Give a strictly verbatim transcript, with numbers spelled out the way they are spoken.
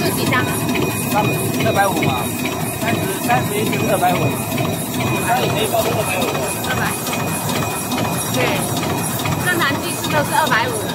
是几张啊？ 三二百五嘛，三十三十一是二百五，那你可以报二百五。 二百。对，正常去吃都是二百五。